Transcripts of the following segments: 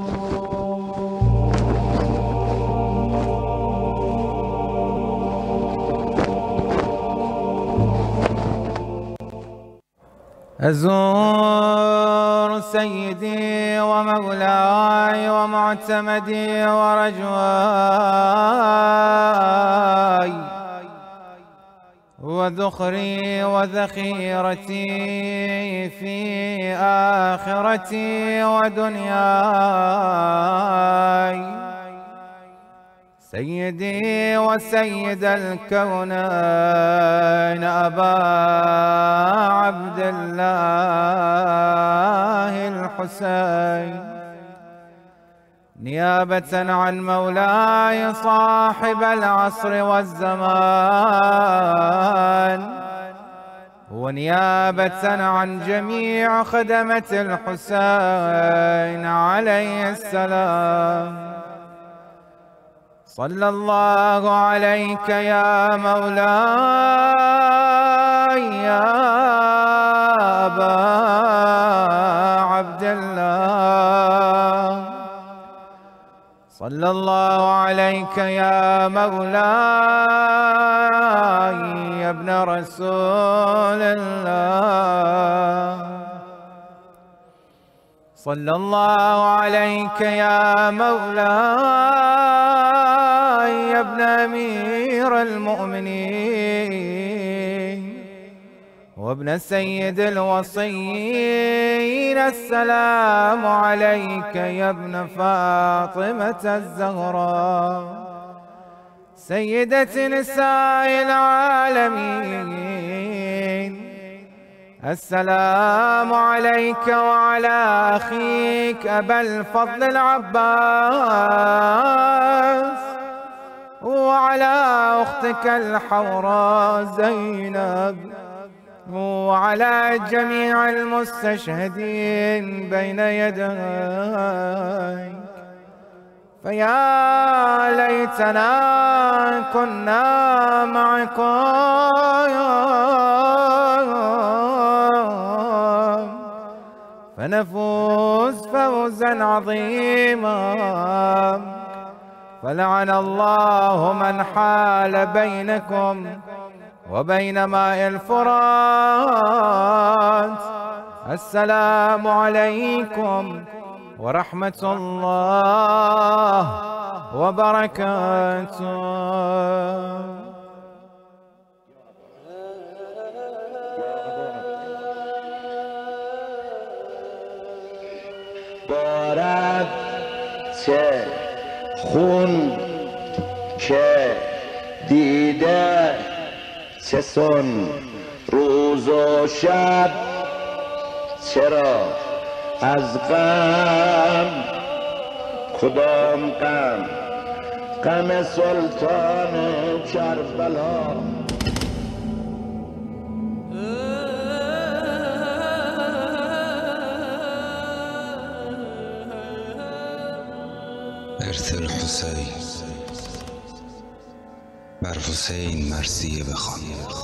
أزور سيدي ومولاي ومعتمدي ورجواي وذخري وذخيرتي في آخرتي ودنياي سيدي وسيد الكونين أبا عبد الله الحسين نيابة عن مولاي صاحب العصر والزمان ونيابة عن جميع خدمة الحسين عليه السلام صلى الله عليك يا مولاي يا أبا عبد الله صلى الله عليك يا مولاي يا ابن رسول الله صلى الله عليك يا مولاي يا ابن أمير المؤمنين وابن سيد الوصيين السلام عليك يا ابن فاطمة الزهراء سيدة نساء العالمين السلام عليك وعلى أخيك أبا الفضل العباس وعلى أختك الحوراء زينب وعلى جميع المستشهدين بين يديك فيا ليتنا كنا معكم فنفوز فوزا عظيما فلعن الله من حال بينكم وبين ماء الفرات السلام عليكم ورحمة الله وبركاته. بارد چه خون که دیده چه سن روز و شب چرا از غم کدام غم سلطان کربلا ارث الحسین بر حسین مرثیه بخوان.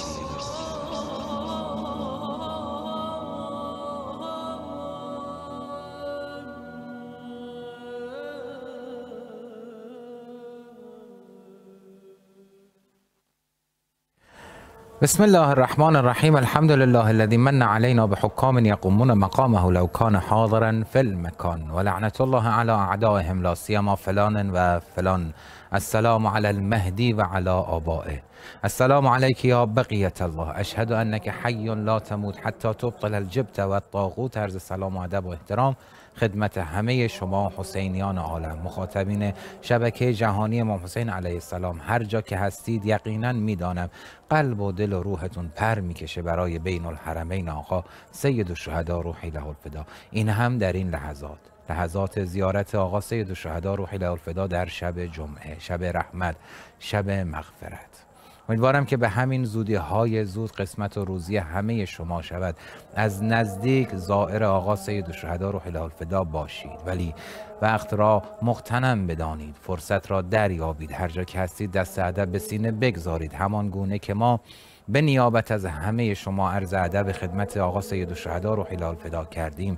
بسم الله الرحمن الرحیم. الحمد لله الذي من علينا بحكام يقومون مقامه لو كان حاضرا في المكان ولعنة الله على أعدائهم لا سيما فلان و فلان. السلام على المهدي وعلى آبائه. السلام عليك يا بقية الله. أشهد أنك حي لا تموت حتى تبطل الجبت و الطاغوت. عرض سلام و ادب و احترام خدمت همه شما حسینیان عالم، مخاطبین شبکه جهانی امام حسین علیه السلام. هر جا که هستید یقینا میدانم قلب و دل و روحتون پر میکشه برای بین الحرمین آقا سید الشهدا روحی له الفدا. این هم در این لحظات زیارت آقا سید الشهدا روحی له الفدا در شب جمعه، شب رحمت، شب مغفرت. امیدوارم که به همین زودی های زود قسمت و روزی همه شما شود. از نزدیک زائر آقا سید الشهدا روحی له الفدا باشید، ولی وقت را مغتنم بدانید، فرصت را دریابید. هر جا که هستید دست ادب به سینه بگذارید، همان گونه که ما به نیابت از همه شما عرض ادب خدمت آقا سید الشهدا روحی له الفدا کردیم.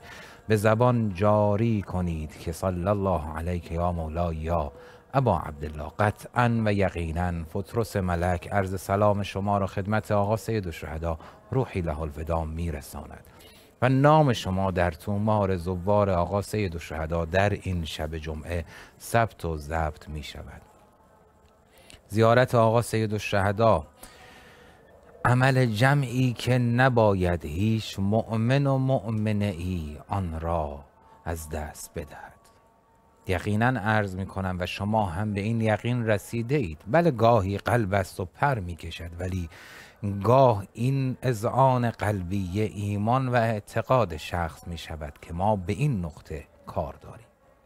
به زبان جاری کنید که صلی الله علیک یا مولای یا ابا عبدالله. قطعا و یقینا فطرس ملک عرض سلام شما را خدمت آقا سید الشهدا روحی له الوداع میرساند و نام شما در تومار زوار آقا سید الشهدا در این شب جمعه ثبت و ضبط می شود. زیارت آقا سید الشهدا عمل جمعی که نباید هیچ مؤمن و مؤمنه ای آن را از دست بدهد. یقینا عرض می کنم و شما هم به این یقین رسیده اید. بله گاهی قلب است و پر می کشد، ولی گاه این اذعان قلبی ایمان و اعتقاد شخص می شود که ما به این نقطه کار داریم.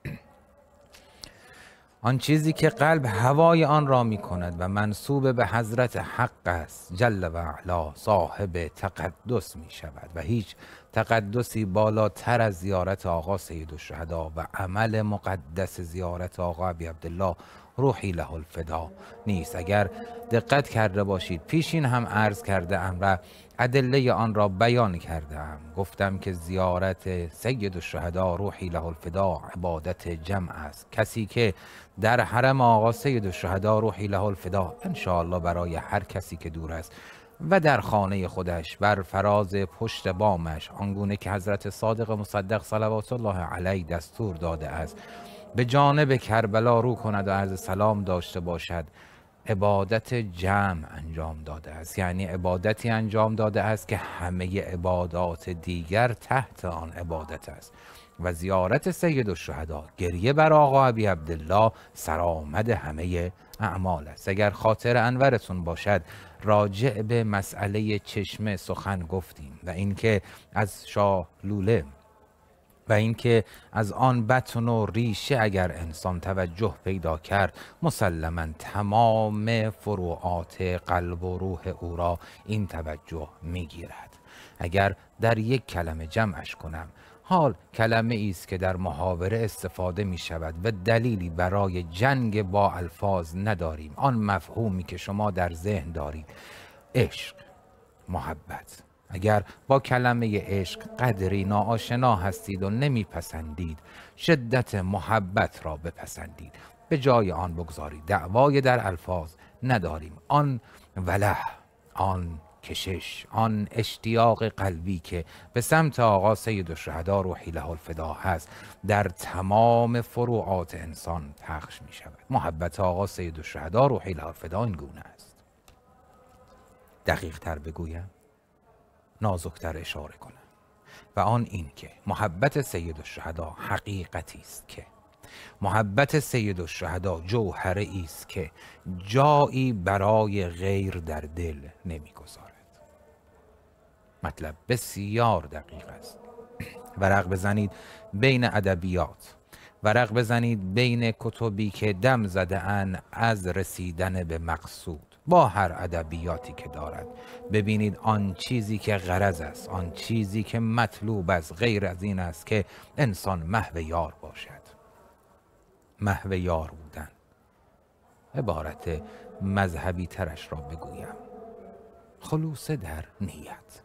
آن چیزی که قلب هوای آن را می کند و منسوب به حضرت حق است جل و علا صاحب تقدس می شود و هیچ تقدسی بالاتر از زیارت آقا سید الشهدا و عمل مقدس زیارت آقا ابی عبدالله روحی له الفدا نیست. اگر دقت کرده باشید پیشین هم عرض کرده ام و ادله آن را بیان کرده ام. گفتم که زیارت سید الشهدا روحی له الفدا عبادت جمع است. کسی که در حرم آقا سید الشهدا روحی له الفدا انشاءالله برای هر کسی که دور است و در خانه خودش بر فراز پشت بامش آنگونه که حضرت صادق مصدق صلوات الله علیه دستور داده است به جانب کربلا رو کند و عرض سلام داشته باشد، عبادت جمع انجام داده است. یعنی عبادتی انجام داده است که همه عبادات دیگر تحت آن عبادت است و زیارت سید الشهدا گریه بر آقا ابی عبدالله سرآمد همه اعمال است. اگر خاطر انورتون باشد راجع به مسئله چشمه سخن گفتیم و اینکه از شاه لوله و اینکه از آن بطن و ریشه اگر انسان توجه پیدا کرد مسلماً تمام فروعات قلب و روح او را این توجه میگیرد. اگر در یک کلمه جمعش کنم، حال کلمه است که در محاوره استفاده می شود و دلیلی برای جنگ با الفاظ نداریم. آن مفهومی که شما در ذهن دارید، عشق، محبت. اگر با کلمه عشق قدری ناآشنا هستید و نمیپسندید، شدت محبت را بپسندید، به جای آن بگذارید. دعوای در الفاظ نداریم. آن وله، آن کشش، آن اشتیاق قلبی که به سمت آقا سید الشهدا روحی له الفدا هست در تمام فروعات انسان پخش می شود. محبت آقا سید الشهدا روحی له الفدا این گونه است. دقیق تر بگویم، نازکتر اشاره کنم و آن این که محبت سید الشهدا حقیقتی است که محبت سید الشهدا جوهری است که جایی برای غیر در دل نمیگذارد. مطلب بسیار دقیق است. ورق بزنید بین ادبیات، ورق بزنید بین کتبی که دم زده ان از رسیدن به مقصود با هر ادبیاتی که دارد، ببینید آن چیزی که غرض است، آن چیزی که مطلوب است غیر از این است که انسان محو یار باشد. محو یار بودن، عبارت مذهبی ترش را بگویم، خلوص در نیت.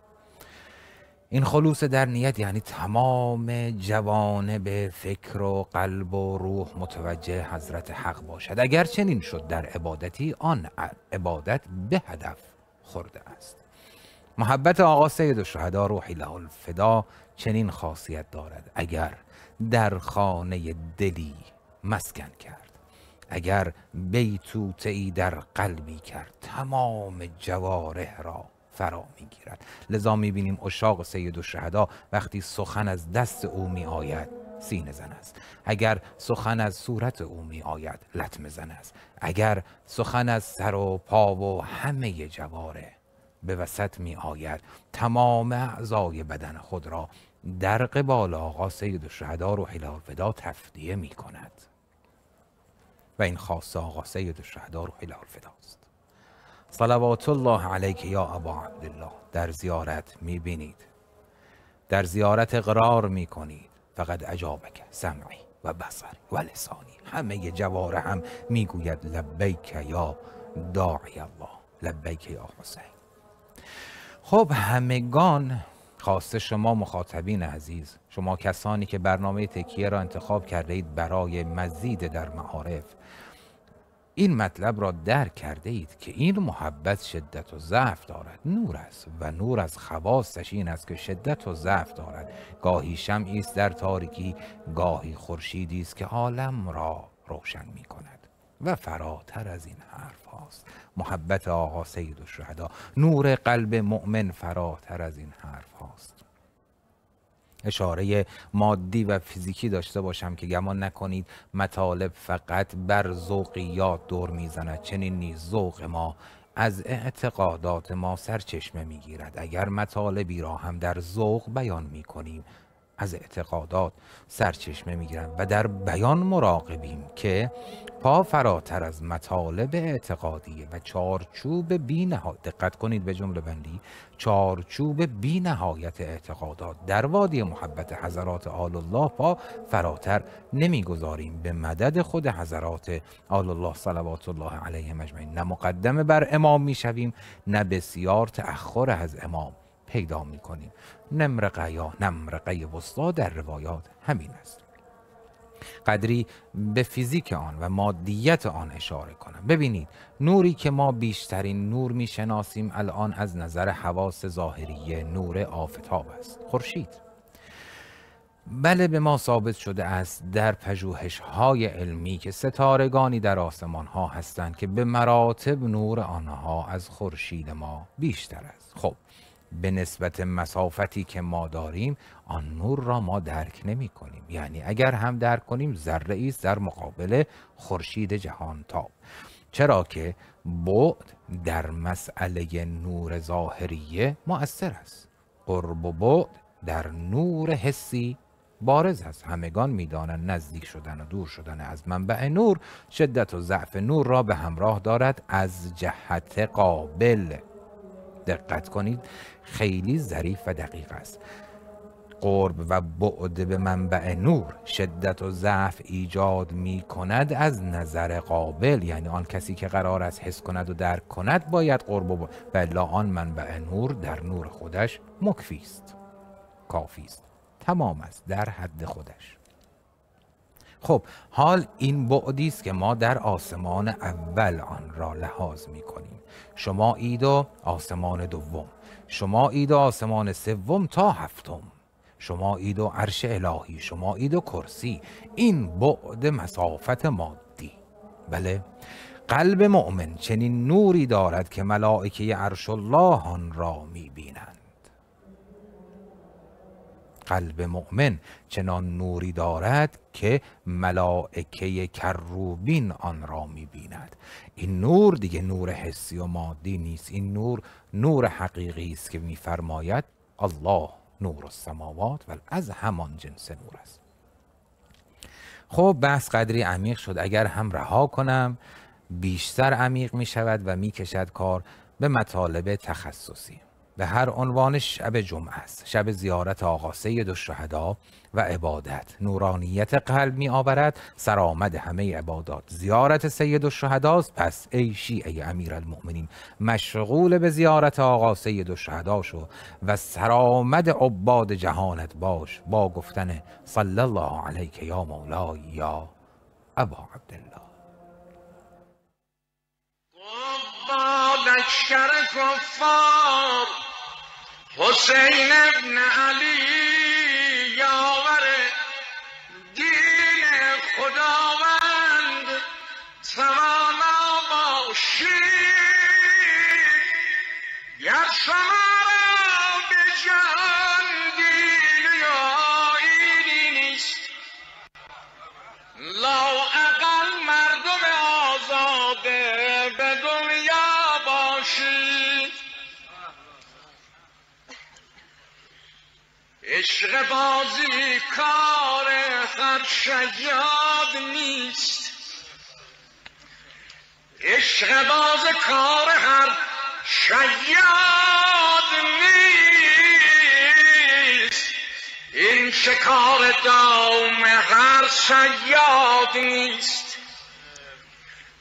این خلوص در نیت یعنی تمام جوانب فکر و قلب و روح متوجه حضرت حق باشد. اگر چنین شد در عبادتی، آن عبادت به هدف خورده است. محبت آقا سید الشهدا روحی له الفدا چنین خاصیت دارد. اگر در خانه دلی مسکن کرد، اگر بیتوته‌ای در قلبی کرد، تمام جوارح را فرا میگیرد. لذا میبینیم عشاق سید الشهدا وقتی سخن از دست او می آید سینه زن است، اگر سخن از صورت او می آید لطمه زن است، اگر سخن از سر و پا و همه جوارح به وسط می آید تمام اعضای بدن خود را در قبال آقا سید الشهدا روحی له الفدا تفدیه می کند و این خاص آقا سید الشهدا روحی له الفدا است. صلوات الله علیک یا ابا عبدالله. در زیارت می بینید، در زیارت اقرار می کنید فقط اجابک سمعی و بصری و لسانی، همه جوارح هم می گوید لبیک یا داعی الله، لبیک یا حسین. خب همگان خاصه شما مخاطبین عزیز، شما کسانی که برنامه تکیه را انتخاب کرده اید برای مزید در معارف، این مطلب را درک کرده اید که این محبت شدت و ضعف دارد، نور است و نور از خواصش این است که شدت و ضعف دارد. گاهی شمعی است در تاریکی، گاهی خورشیدی است که عالم را روشن می کند و فراتر از این حرف هاست. محبت آقا سید الشهدا، نور قلب مؤمن فراتر از این حرف هاست. اشاره مادی و فیزیکی داشته باشم که گمان نکنید مطالب فقط بر ذوقیات دور میزند. چنین نیز ذوق ما از اعتقادات ما سرچشمه میگیرد. اگر مطالبی را هم در ذوق بیان میکنیم از اعتقادات سرچشمه میگیرند و در بیان مراقبیم که پا فراتر از مطالب اعتقادیه و چارچوب بی‌نهایت، دقت کنید به جمله بندی، چارچوب بی‌نهایت اعتقادات در وادی محبت حضرات آل الله پا فراتر نمیگذاریم. به مدد خود حضرات آل الله صلوات الله علیهم اجمعین نه مقدم بر امام میشویم نه بسیار تأخر از امام پیدا میکنیم. نمرقه یا نمرقه وسطا در روایات همین است. قدری به فیزیک آن و مادیت آن اشاره کنم. ببینید نوری که ما بیشترین نور میشناسیم الان از نظر حواس ظاهریه نور آفتاب است، خورشید. بله به ما ثابت شده است در پژوهش‌های علمی که ستارگانی در آسمان ها هستند که به مراتب نور آنها از خورشید ما بیشتر است. خب به نسبت مسافتی که ما داریم آن نور را ما درک نمی کنیم. یعنی اگر هم درک کنیم ذره است در مقابل خورشید جهان تاب. چرا که بعد در مسئله نور ظاهریه مؤثر است. قرب و بعد در نور حسی بارز است. همگان میدانند نزدیک شدن و دور شدن از منبع نور شدت و ضعف نور را به همراه دارد از جهت قابل. دقت کنید خیلی ظریف و دقیق است. قرب و بعد به منبع نور شدت و ضعف ایجاد می کند از نظر قابل، یعنی آن کسی که قرار است حس کند و درک کند باید قرب و بلا آن منبع نور در نور خودش مکفی است، کافی است، تمام است، در حد خودش. خب حال این بعدی است که ما در آسمان اول آن را لحاظ می کنیم. شما اید و آسمان دوم، شما اید و آسمان سوم تا هفتم، شما اید و عرش الهی، شما اید و کرسی. این بعد مسافت مادی. بله قلب مؤمن چنین نوری دارد که ملائکه عرش الله آن را می بینند. قلب مؤمن چنان نوری دارد که ملائکه کروبین آن را می‌بیند. این نور دیگه نور حسی و مادی نیست. این نور نور حقیقی است که می‌فرماید الله نور السماوات و از همان جنس نور است. خب بحث قدری عمیق شد. اگر هم رها کنم بیشتر عمیق می‌شود و می‌کشد کار به مطالب تخصصی. به هر عنوان شب جمعه است، شب زیارت آقا سید الشهدا و عبادت. نورانیت قلب می آورد سرآمد همه عبادات. زیارت سید الشهدا است. پس ای شیعه امیرالمؤمنین مشغول به زیارت آقا سید الشهدا شو و سرآمد عباد جهانت باش با گفتن صلی الله علیک یا مولای یا ابا عبدالله. لشکر کفار حسین ابن علی یاور دین خداوند توانا باشید. گر شما را به جهان دین آیینی نیست، لااقل مردم آزاده به دنیا باشید. عشق بازی کار هر شیاد نیست، عشق باز کار هر شیاد نیست. این شکار دام هر شیاد نیست.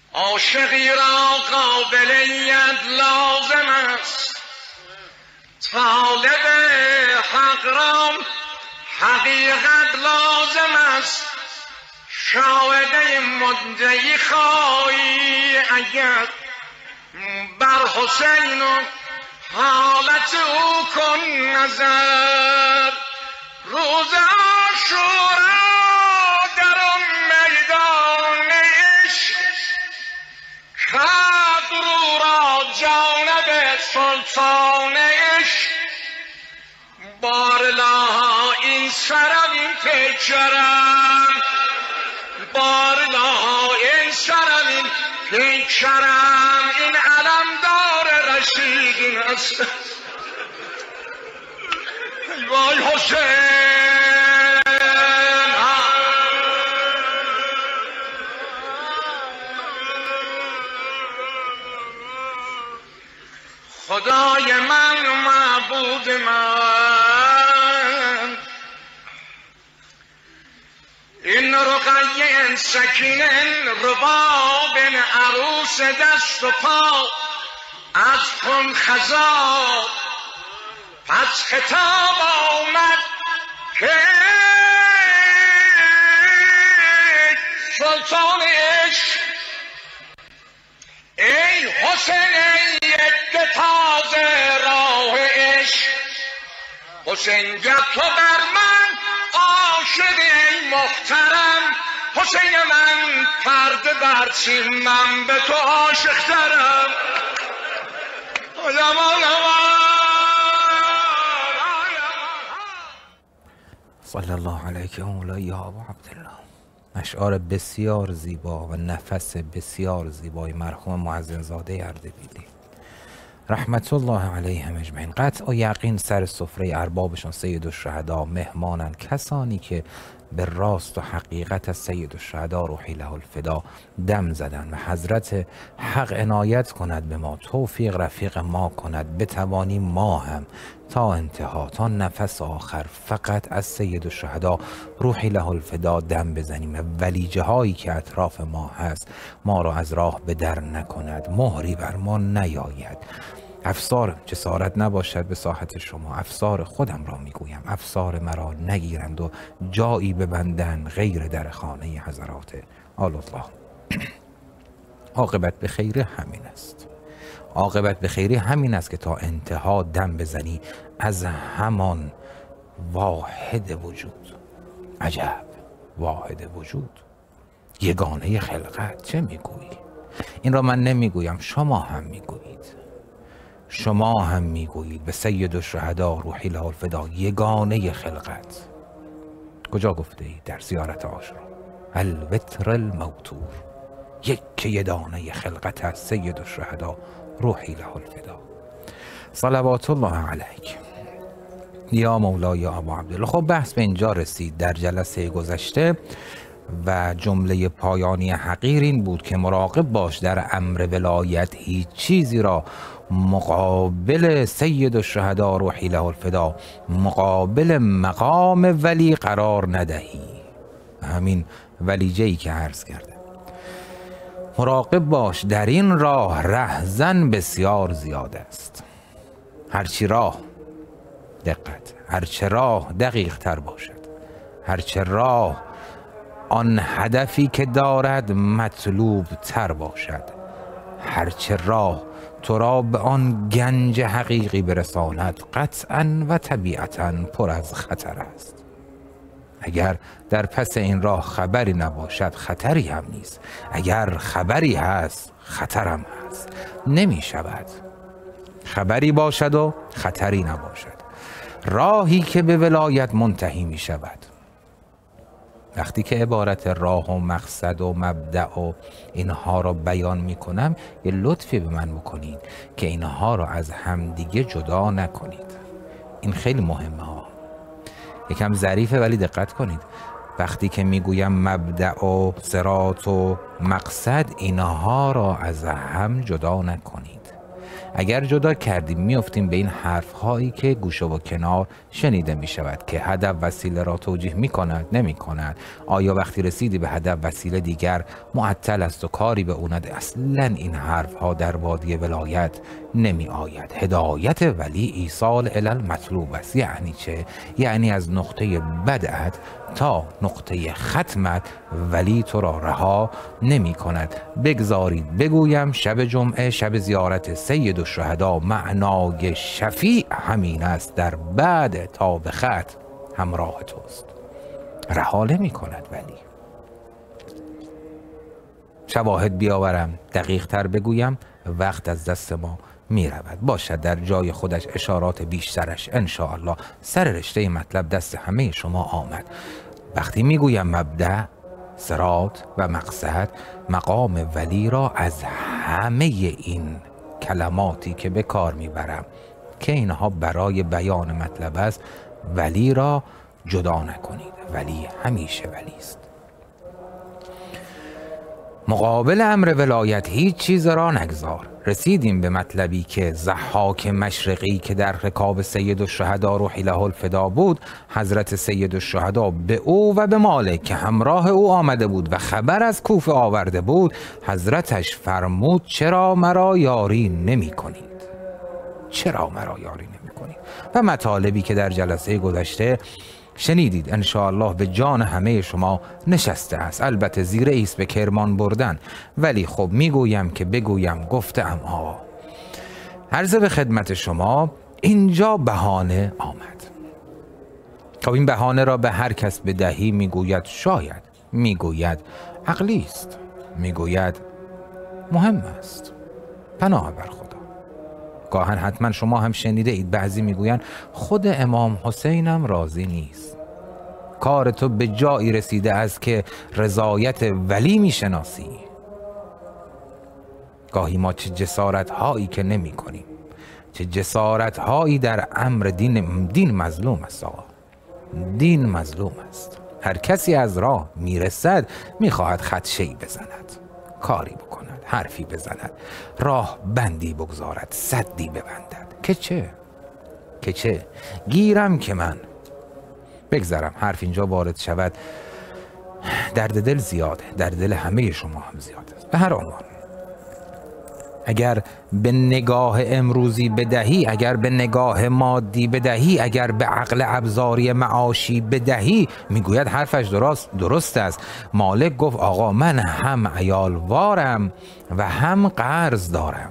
عاشقی را قابلیت لازم است طالب حق را حقیقت لازم است، شاهده مدعی خواهی اگر بر حسین و حالت او کن نظر. روز عاشورا در میدان عشق کرد رو را جانب سلطان عشق. بارلا این سرم این پیکرم، بارلا این سرم این پیکرم، این علم دار رشید این است. وای حسین خدای من و معبود من، این رقیه سکینه رباب عروس دست و پا از خون خزا. پس خطاب آمد که سلطان عشق ای حسین یک تازه راه عشق، حسین گر تو بر من عاشق ای محترم، حسین من پرده برچین من به تو عاشق ترم. صلی الله علیک مولا یا ابا عبدالله. اشعار بسیار زیبا و نفس بسیار زیبای مرحوم مؤذن زاده اردبیلی رحمت الله علیهم اجمعین. قطع و یقین سر سفره اربابشون سید الشهدا مهمانن، کسانی که به راست و حقیقت از سید الشهدا روحی له الفدا دم زدن و حضرت حق عنایت کند به ما، توفیق رفیق ما کند، بتوانیم ما هم تا انتها تا نفس آخر فقط از سید الشهدا روحی له الفدا دم بزنیم و ولیجه هایی که اطراف ما هست ما را از راه به در نکند، مهری بر ما نیاید. افسار جسارت نباشد به ساحت شما، افسار خودم را میگویم، افسار مرا نگیرند و جایی ببندن غیر در خانه حضرات آل الله. عاقبت به خیر همین است، عاقبت به خیر همین است که تا انتها دم بزنی از همان واحد وجود. عجب، واحد وجود، یگانه خلقت. چه میگویی؟ این را من نمیگویم، شما هم میگویید، شما هم میگویید به سید الشهدا روحی له الفدا یگانه خلقت. کجا گفته اید؟ در زیارت عاشورا. الوتر الموتور، یک دانه خلقت از سید الشهدا روحی له الفدا. صلوات الله علیک یا مولا یا ابا عبدالله. خب بحث به اینجا رسید در جلسه گذشته و جمله پایانی حقیر این بود که مراقب باش در امر ولایت هیچ چیزی را مقابل سید الشهدا روحی له الفدا، مقابل مقام ولی قرار ندهی. همین ولیجه‌ای که عرض کرده. مراقب باش در این راه رهزن بسیار زیاد است. هرچی راه دقت، هرچه راه دقیق تر باشد، هرچه راه آن هدفی که دارد مطلوب تر باشد، هرچه راه تو را به آن گنج حقیقی برساند قطعا و طبیعتا پر از خطر است. اگر در پس این راه خبری نباشد خطری هم نیست، اگر خبری هست خطرم هست. نمی شود خبری باشد و خطری نباشد. راهی که به ولایت منتهی می شود، وقتی که عبارت راه و مقصد و مبدأ و اینها را بیان می کنم یه لطفی به من بکنید که اینها را از همدیگه جدا نکنید. این خیلی مهمه ها، یکم ظریفه ولی دقت کنید. وقتی که میگویم مبدأ و صراط و مقصد، اینها را از هم جدا نکنید. اگر جدا کردیم میافتیم به این حرف هایی که گوشه و کنار شنیده می شود که هدف وسیله را توجیه می کند نمی کند. آیا وقتی رسیدی به هدف وسیله دیگر معطل است و کاری به او نده؟ اصلا این حرف ها در وادی ولایت نمی آید. هدایت ولی ایصال الی المطلوب است. یعنی چه؟ یعنی از نقطه بدعت تا نقطه ختمت ولی تو را رها نمی کند. بگذارید بگویم شب جمعه شب زیارت سید الشهدا معنای شفیع همین است، در بعد تا به ختم همراه توست، رها نمی کند. ولی شواهد بیاورم، دقیق تر بگویم، وقت از دست ما می رود. باشد در جای خودش اشارات بیشترش انشاءالله سر رشته مطلب دست همه شما آمد. وقتی می گویم مبدأ، صراط و مقصد، مقام ولی را از همه این کلماتی که به کار می برم که اینها برای بیان مطلب است، ولی را جدا نکنید. ولی همیشه ولی است. مقابل امر ولایت هیچ چیز را نگذار. رسیدیم به مطلبی که ضحاک مشرقی که در رکاب سید الشهدا روحی له الفدا بود، حضرت سید الشهدا به او و به مالک که همراه او آمده بود و خبر از کوفه آورده بود، حضرتش فرمود چرا مرا یاری نمی کنید؟ چرا مرا یاری نمی کنید؟ و مطالبی که در جلسه گذشته شنیدید انشاءالله به جان همه شما نشسته است. البته زیر ایست به کرمان بردن، ولی خب میگویم که بگویم گفتم. عرض به خدمت شما اینجا بهانه آمد. خب این بهانه را به هر کس بدهی میگوید شاید، میگوید عقلی است، میگوید مهم است. پناه بر خدا. گاهن حتما شما هم شنیده اید بعضی میگویند خود امام حسینم راضی نیست. کار تو به جایی رسیده است که رضایت ولی میشناسی. گاهی ما چه جسارت هایی که نمی کنیم، چه جسارت هایی در امر دین مظلوم است. آقا دین مظلوم است. هر کسی از راه میرسد میخواهد خدشه‌ای بزند، کاری بکند، حرفی بزند، راه بندی بگذارد، سدی ببندد. که چه گیرم که من بگذارم حرف اینجا وارد شود. درد دل زیاده، درد دل همه شما هم زیاد است. به هر عنوان اگر به نگاه امروزی بدهی، اگر به نگاه مادی بدهی، اگر به عقل ابزاری معاشی بدهی، میگوید حرفش درست است. مالک گفت آقا من هم عیالوارم و هم قرض دارم.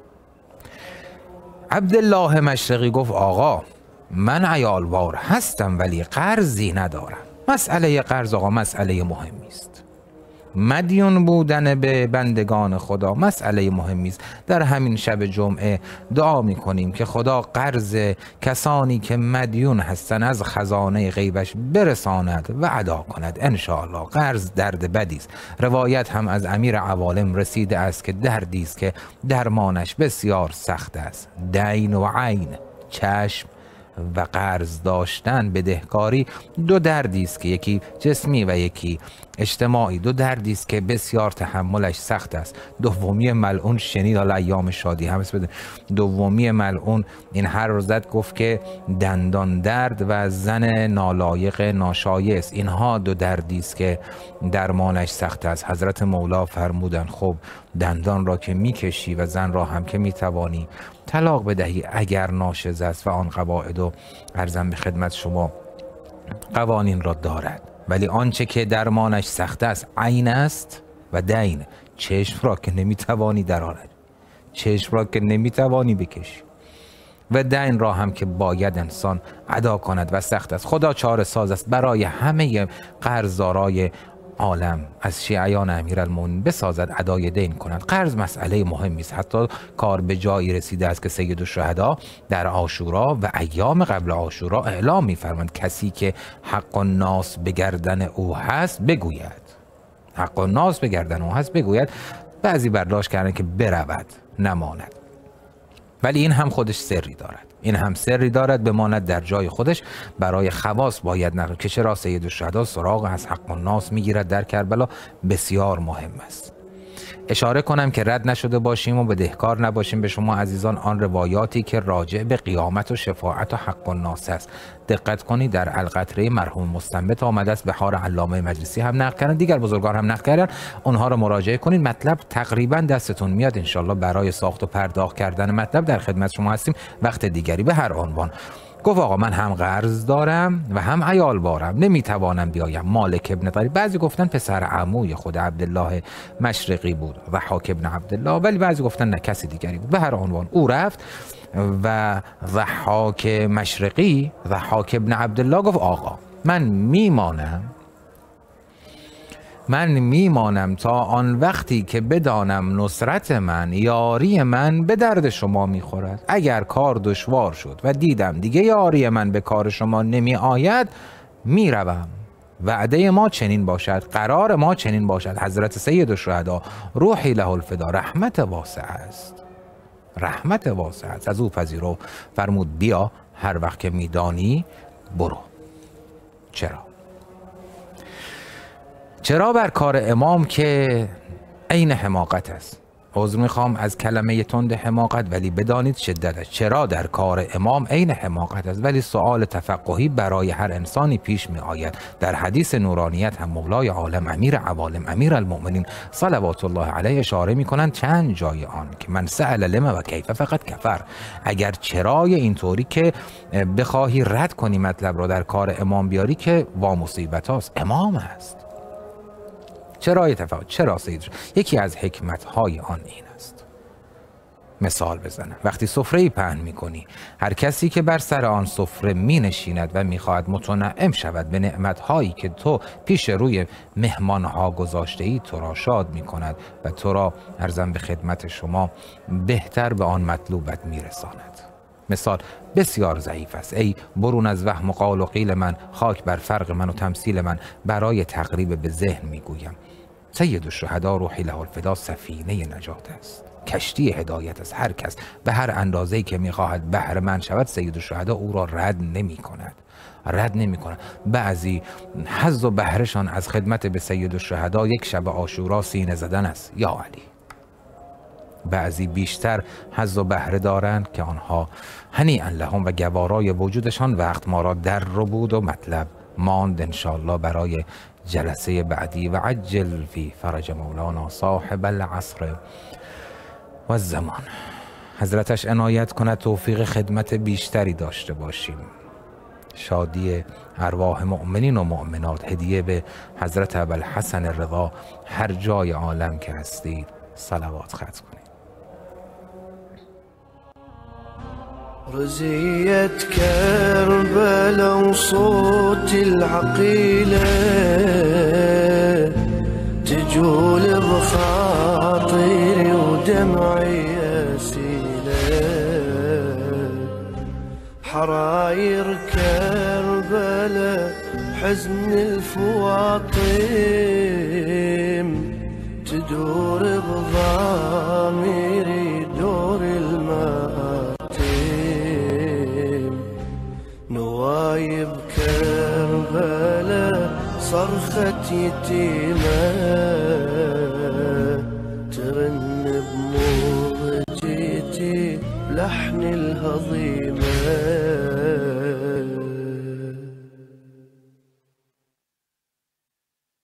عبدالله مشرقی گفت آقا من عیالوار هستم ولی قرضی ندارم. مسئله قرض آقا مسئله مهمی است. مدیون بودن به بندگان خدا مسئله مهمی است. در همین شب جمعه دعا می‌کنیم که خدا قرض کسانی که مدیون هستند از خزانه غیبش برساند و ادا کند انشاءالله. قرض درد بدی است. روایت هم از امیر عوالم رسیده است که دردی است که درمانش بسیار سخت است. دین و عین، چشم و قرض داشتن، بدهکاری، دو دردی است که یکی جسمی و یکی اجتماعی. دو دردی است که بسیار تحملش سخت است. دومی ملعون شنید، حالا ایام شادی هم اسم بده. دومی ملعون این هر رو زد، گفت که دندان درد و زن نالایق ناشایست، اینها دو دردی است که درمانش سخت است. حضرت مولا فرمودن خب دندان را که میکشی و زن را هم که میتوانی طلاق بدهی اگر ناشز است و آن قواعد و عرضم به خدمت شما قوانین را دارد، ولی آنچه که درمانش سخت است عین است و دین. چشم را که نمیتوانی درآورد، چشم را که نمیتوانی بکشی و دین را هم که باید انسان ادا کند و سخت است. خدا چاره ساز است برای همه قرضدارای عالم از شیعیان امیرالمومنین بسازد ادای دین کند. قرض مسئله مهمی است. حتی کار به جایی رسیده است که سید الشهدا در عاشورا و ایام قبل عاشورا اعلام می‌فرمایند کسی که حق الناس به گردن او هست بگوید، حق الناس به گردن او هست بگوید. بعضی برداشت کردن که برود نماند، ولی این هم خودش سری دارد. این هم سری دارد، بماند در جای خودش. برای خواص باید نقل کشه را سید الشهدا سراغ از حق الناس میگیرد در کربلا، بسیار مهم است. اشاره کنم که رد نشده باشیم و بدهکار نباشیم به شما عزیزان آن روایاتی که راجع به قیامت و شفاعت و حق الناس است. دقت کنید در القطره مرحوم مستنبط آمده است، بهار علامه مجلسی هم نقل کردن، دیگر بزرگان هم نقل کردن، اونها رو مراجعه کنید. مطلب تقریبا دستتون میاد ان شاءالله. برای ساخت و پرداخت کردن مطلب در خدمت شما هستیم وقت دیگری. به هر عنوان گفت آقا من هم قرض دارم و هم عیال بارم، نمیتوانم بیایم. مالک ابن طریف، بعضی گفتن پسر عموی خود عبدالله مشرقی بود ضحاک ابن عبدالله، ولی بعضی گفتن نه کسی دیگری بود. به هر عنوان او رفت و ضحاک مشرقی، ضحاک ابن عبدالله گفت آقا من میمانم تا آن وقتی که بدانم نصرت من، یاری من به درد شما میخورد. اگر کار دشوار شد و دیدم دیگه یاری من به کار شما نمی آید، میروم. وعده ما چنین باشد، قرار ما چنین باشد. حضرت سید الشهدا روحی له الفدا رحمت واسع است، رحمت واسع است، از او پذیرو. فرمود بیا هر وقت که میدانی برو. چرا بر کار امام که عین حماقت است. عذر میخوام از کلمه تند حماقت، ولی بدانید شدتش. چرا در کار امام عین حماقت است، ولی سؤال تفقهی برای هر انسانی پیش می آید. در حدیث نورانیت هم مولای عالم امیر عوالم امیر المؤمنین صلوات الله علیه اشاره می کنند چند جای آن که من سأل لما و کیف فقط کفر. اگر چرای اینطوری که بخواهی رد کنی مطلب رو در کار امام بیاری که وا مصیبت هاست. امام است. چرا تفاوت؟ چرا سید؟ یکی از حکمت‌های آن این است. مثال بزنم. وقتی سفره‌ای پهن می‌کنی، هر کسی که بر سر آن سفره می‌نشیند و می‌خواهد متنعم شود به نعمت‌هایی که تو پیش روی مهمان‌ها گذاشته‌ای، تو را شاد می‌کند و تو را عرضم به خدمت شما بهتر به آن مطلوبت می‌رساند. مثال بسیار ضعیف است. ای برون از وهم و قال و قیل من، خاک بر فرق من و تمثیل من. برای تقریب به ذهن میگویم سید الشهدا روحی له الفدا سفینه نجات است، کشتی هدایت است. هر کس به هر اندازه‌ای که میخواهد بهره مند شود، سید الشهدا او را رد نمی کند. بعضی حظ و بهرهشان از خدمت به سید الشهدا یک شب عاشورا سینه زدن است. یا علی. بعضی بیشتر حظ و بهره دارند که آنها هنیئا لهم و گوارای وجودشان وقت ما را در رو بود و مطلب ماند. انشاءالله برای جلسه بعدی. و عجل فی فرج مولانا صاحب العصر و الزمان. حضرتش عنایت کند توفیق خدمت بیشتری داشته باشیم. شادی ارواح مؤمنین و مؤمنات هدیه به حضرت ابوالحسن رضا هر جای عالم که هستید صلوات ختم کنید. رزيت كربلا وصوت العقيلة تجول بخاطري ودمعي يسيلة. حراير كربلا حزن الفواطم تدور بضاميري دور المآتم. نوايب كربلا صرخة يتيمة ترن بموجتي بلحن الهضيمة.